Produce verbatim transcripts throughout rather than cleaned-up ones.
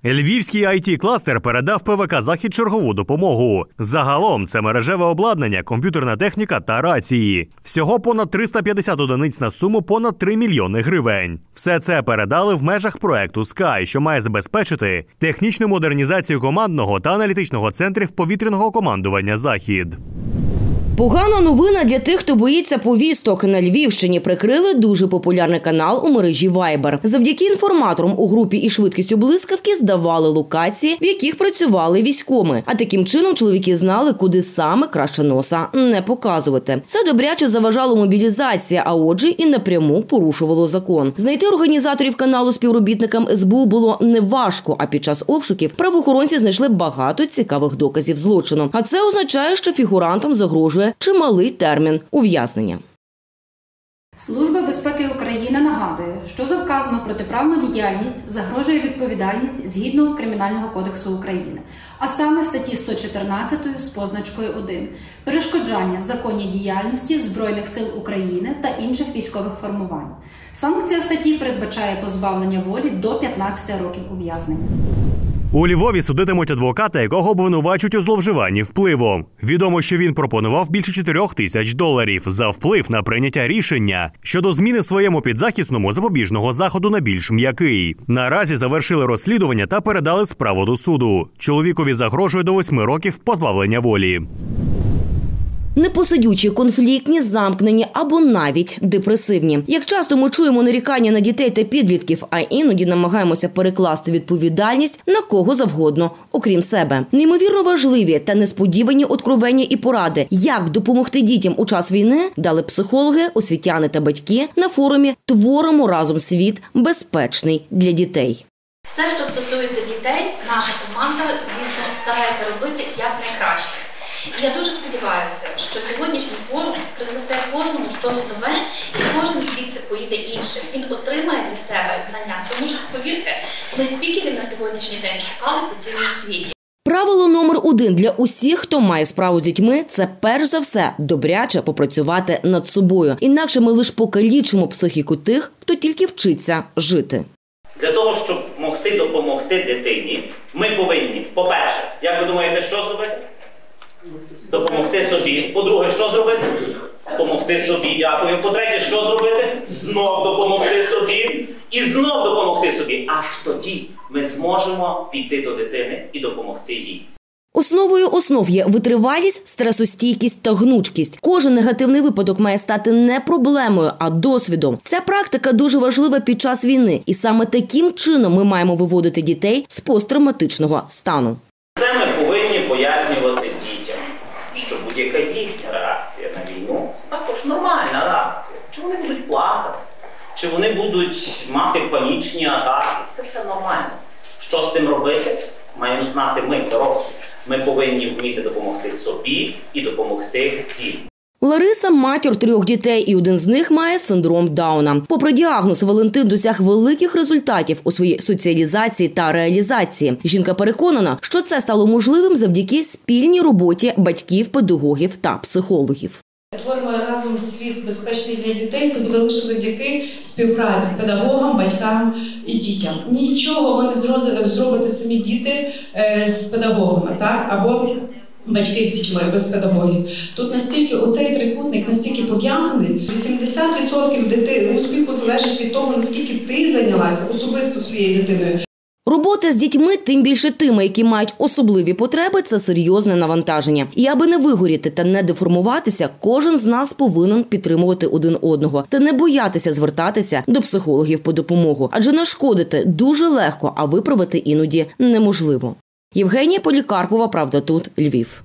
Львівський ай ті-кластер передав Пе Ве Ка «Захід» чергову допомогу. Загалом це мережеве обладнання, комп'ютерна техніка та рації. Всього понад триста п'ятдесят одиниць на суму понад три мільйони гривень. Все це передали в межах проекту «Скай», що має забезпечити технічну модернізацію командного та аналітичного центрів повітряного командування «Захід». Погана новина для тих, хто боїться повісток. На Львівщині прикрили дуже популярний канал у мережі Вайбер. Завдяки інформаторам у групі із швидкістю блискавки здавали локації, в яких працювали військоми. А таким чином чоловіки знали, куди саме краще носа не показувати. Це добряче заважало мобілізації, а отже і напряму порушувало закон. Знайти організаторів каналу співробітникам ес бе у було неважко, а під час обшуків правоохоронці знайшли багато цікавих доказів злочину. А це означає, що фігурантам загрожує чималий термін ув'язнення. Служба безпеки України нагадує, що за вказану протиправну діяльність загрожує відповідальність згідно Кримінального кодексу України, а саме статті сто чотирнадцять з позначкою один – перешкоджання законній діяльності Збройних сил України та інших військових формувань. Санкція статті передбачає позбавлення волі до п'ятнадцяти років ув'язнення. У Львові судитимуть адвоката, якого обвинувачують у зловживанні впливом. Відомо, що він пропонував більше чотирьох тисяч доларів за вплив на прийняття рішення щодо зміни своєму підзахисному запобіжного заходу на більш м'який. Наразі завершили розслідування та передали справу до суду. Чоловікові загрожує до восьми років позбавлення волі. Непосидючі, конфліктні, замкнені або навіть депресивні. Як часто ми чуємо нарікання на дітей та підлітків, а іноді намагаємося перекласти відповідальність на кого завгодно, окрім себе. Неймовірно важливі та несподівані откровення і поради, як допомогти дітям у час війни, дали психологи, освітяни та батьки на форумі «Творимо разом світ безпечний для дітей». Все, що стосується дітей, наша команда, звісно, старається робити якнайкраще. І я дуже сподіваюся, що сьогоднішній форум принесе кожному щось нове, і кожен звідси поїде іншим. Він отримає для себе знання, тому що, повірте, ми спікерів на сьогоднішній день шукали по цілому світі. Правило номер один для усіх, хто має справу з дітьми – це перш за все добряче попрацювати над собою. Інакше ми лише покалічимо психіку тих, хто тільки вчиться жити. Для того, щоб могти допомогти дитині, ми повинні, по-перше, як ви думаєте, що зробити? Допомогти собі. По-друге, що зробити? Допомогти собі, дякую. По-третє, що зробити? Знов допомогти собі. І знов допомогти собі. Аж тоді ми зможемо піти до дитини і допомогти їй. Основою основ є витривалість, стресостійкість та гнучкість. Кожен негативний випадок має стати не проблемою, а досвідом. Ця практика дуже важлива під час війни. І саме таким чином ми маємо виводити дітей з посттравматичного стану. Це ми повинні пояснювати дітям, що будь-яка їхня реакція на війну – це також нормальна реакція. Чи вони будуть плакати, чи вони будуть мати панічні атаки – це все нормально. Що з тим робити? Маємо знати ми, дорослі. Ми повинні вміти допомогти собі і допомогти їм. Лариса – матір трьох дітей, і один з них має синдром Дауна. Попри діагноз, Валентин досяг великих результатів у своїй соціалізації та реалізації. Жінка переконана, що це стало можливим завдяки спільній роботі батьків, педагогів та психологів. Творимо разом світ безпечний для дітей. Це буде лише завдяки співпраці педагогам, батькам і дітям. Нічого ви не зробите самі діти з педагогами, так? Або батьки з дітьми без педагогів. Тут настільки оцей трикутник настільки пов'язаний. вісімдесят відсотків дитини успіху залежить від того, наскільки ти зайнялася особисто своєю дитиною. Робота з дітьми, тим більше тими, які мають особливі потреби, це серйозне навантаження. І аби не вигоріти та не деформуватися, кожен з нас повинен підтримувати один одного та не боятися звертатися до психологів по допомогу. Адже нашкодити дуже легко, а виправити іноді неможливо. Євгенія Полікарпова, «Правда тут», Львів.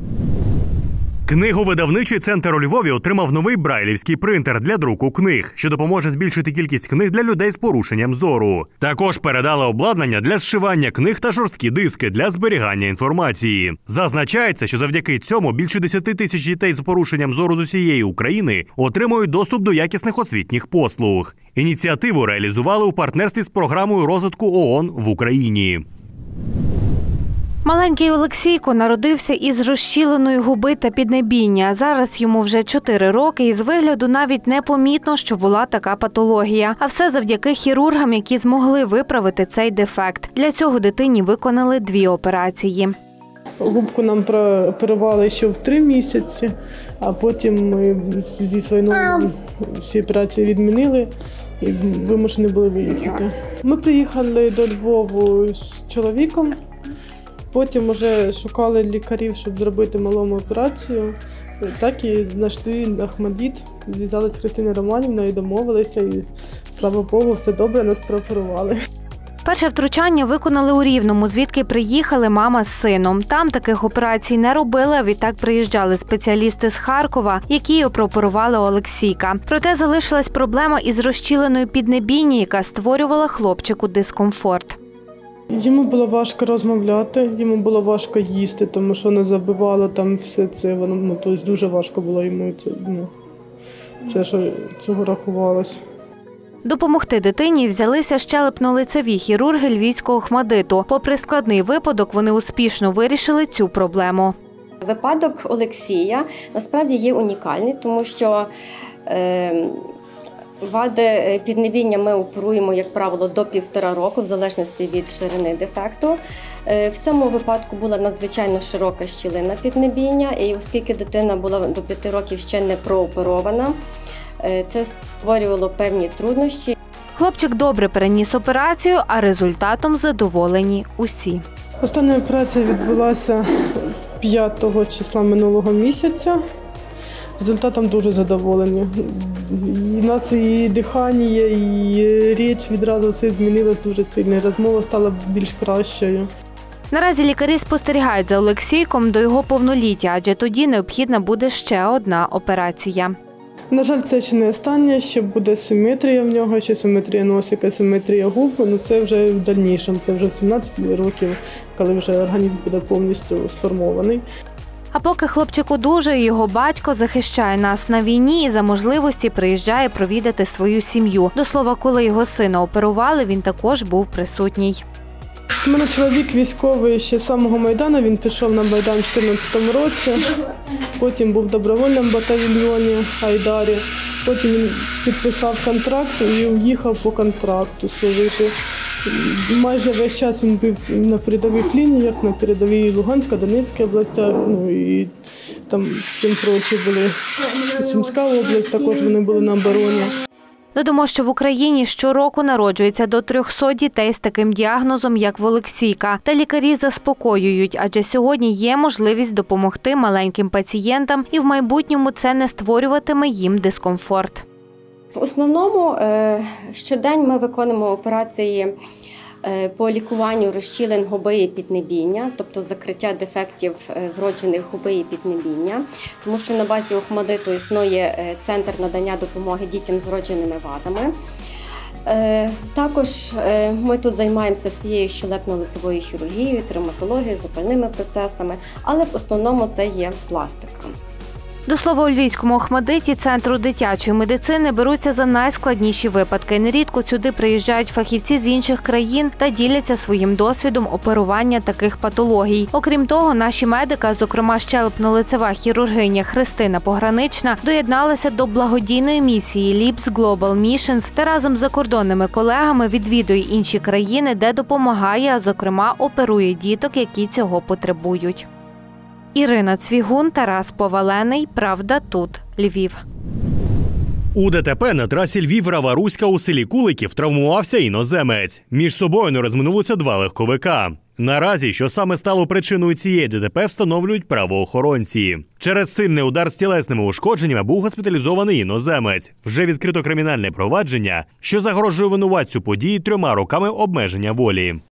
Книговидавничий центр у Львові отримав новий брайлівський принтер для друку книг, що допоможе збільшити кількість книг для людей з порушенням зору. Також передали обладнання для зшивання книг та жорсткі диски для зберігання інформації. Зазначається, що завдяки цьому більше десяти тисяч дітей з порушенням зору з усієї України отримують доступ до якісних освітніх послуг. Ініціативу реалізували у партнерстві з програмою розвитку ООН в Україні. Маленький Олексійко народився із розщіленої губи та піднебіння. Зараз йому вже чотири роки і з вигляду навіть не помітно, що була така патологія. А все завдяки хірургам, які змогли виправити цей дефект. Для цього дитині виконали дві операції. Губку нам оперували ще в три місяці, а потім ми зі своєю всі операції відмінили і вимушені були виїхати. Ми приїхали до Львова з чоловіком, потім вже шукали лікарів, щоб зробити малому операцію. Так і знайшли Охмадит, зв'язалися з Христиною Романівною і домовилися, і слава Богу, все добре, нас прооперували. Перше втручання виконали у Рівному, звідки приїхали мама з сином. Там таких операцій не робили, а відтак приїжджали спеціалісти з Харкова, які прооперували Олексійка. Проте залишилась проблема із розщіленою піднебіння, яка створювала хлопчику дискомфорт. Йому було важко розмовляти, йому було важко їсти, тому що не забивало там все це. Воно, ну, тобто дуже важко було йому це, ну, все, що цього рахувалось. Допомогти дитині взялися щелепно-лицеві хірурги львівського Охмадиту. Попри складний випадок, вони успішно вирішили цю проблему. Випадок Олексія насправді є унікальний, тому що е, вади піднебіння ми оперуємо, як правило, до півтора року, в залежності від ширини дефекту. Е, в цьому випадку була надзвичайно широка щілина піднебіння, і оскільки дитина була до п'яти років ще не прооперована, це створювало певні труднощі. Хлопчик добре переніс операцію, а результатом задоволені усі. Остання операція відбулася п'ятого числа минулого місяця. Результатом дуже задоволені. У нас і дихання, і річ відразу все змінилось дуже сильно. Розмова стала більш кращою. Наразі лікарі спостерігають за Олексійком до його повноліття, адже тоді необхідна буде ще одна операція. На жаль, це ще не останнє, ще буде симетрія в нього, ще симетрія носика, симетрія губ. Ну, це вже в дальнішому, це вже в сімнадцять років, коли вже організм буде повністю сформований. А поки хлопчик одужує, його батько захищає нас на війні і за можливості приїжджає провідати свою сім'ю. До слова, коли його сина оперували, він також був присутній. У мене чоловік військовий ще з самого Майдану, він пішов на Майдан у чотирнадцятому році, потім був в добровольному батальйоні Айдарі, потім він підписав контракт і уїхав по контракту служити. Майже весь час він був на передових лініях, на передовій Луганська, Донецька область, ну і там тим прочі були. Сумська область, також вони були на обороні. Додамо, що в Україні щороку народжується до трьохсот дітей з таким діагнозом, як в Олексійка. Та лікарі заспокоюють, адже сьогодні є можливість допомогти маленьким пацієнтам і в майбутньому це не створюватиме їм дискомфорт. В основному щодень ми виконуємо операції по лікуванню розщілин губи і піднебіння, тобто закриття дефектів вроджених губи і піднебіння, тому що на базі Охмадиту існує центр надання допомоги дітям з вродженими вадами. Також ми тут займаємося всією щелепно-лицевою хірургією, травматологією, запальними процесами, але в основному це є пластика. До слова, у Львівському Охмадиті Центру дитячої медицини беруться за найскладніші випадки. Нерідко сюди приїжджають фахівці з інших країн та діляться своїм досвідом оперування таких патологій. Окрім того, наші медики, зокрема щелепно-лицева хірургиня Христина Погранична, доєдналася до благодійної місії Ліпс Global Missions та разом з закордонними колегами відвідує інші країни, де допомагає, а зокрема оперує діток, які цього потребують. Ірина Цвігун, Тарас Повалений. Правда тут. Львів. У ДТП на трасі Львів-Рава-Руська у селі Куликів травмувався іноземець. Між собою не розминулися два легковика. Наразі, що саме стало причиною цієї ДТП, встановлюють правоохоронці. Через сильний удар з тілесними ушкодженнями був госпіталізований іноземець. Вже відкрито кримінальне провадження, що загрожує винуватцю події трьома роками обмеження волі.